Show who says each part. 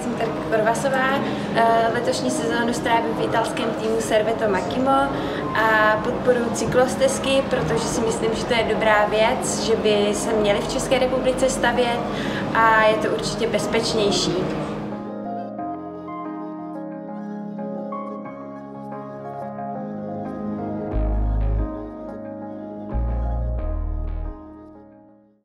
Speaker 1: jsem Terka Korvasová, letošní sezónu strávím v italském týmu Servetto Makhymo a podporuji cyklostezky, protože si myslím, že to je dobrá věc, že by se měly v České republice stavět a je to určitě bezpečnější.